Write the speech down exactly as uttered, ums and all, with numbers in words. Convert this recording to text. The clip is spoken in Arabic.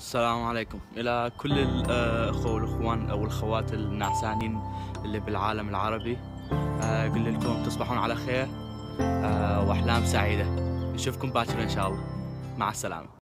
السلام عليكم إلى كل الأخوة والأخوان أو الأخوات النعسانين اللي بالعالم العربي. آه، أقول لكم تصبحون على خير، آه، وأحلام سعيدة. نشوفكم باكر إن شاء الله. مع السلامة.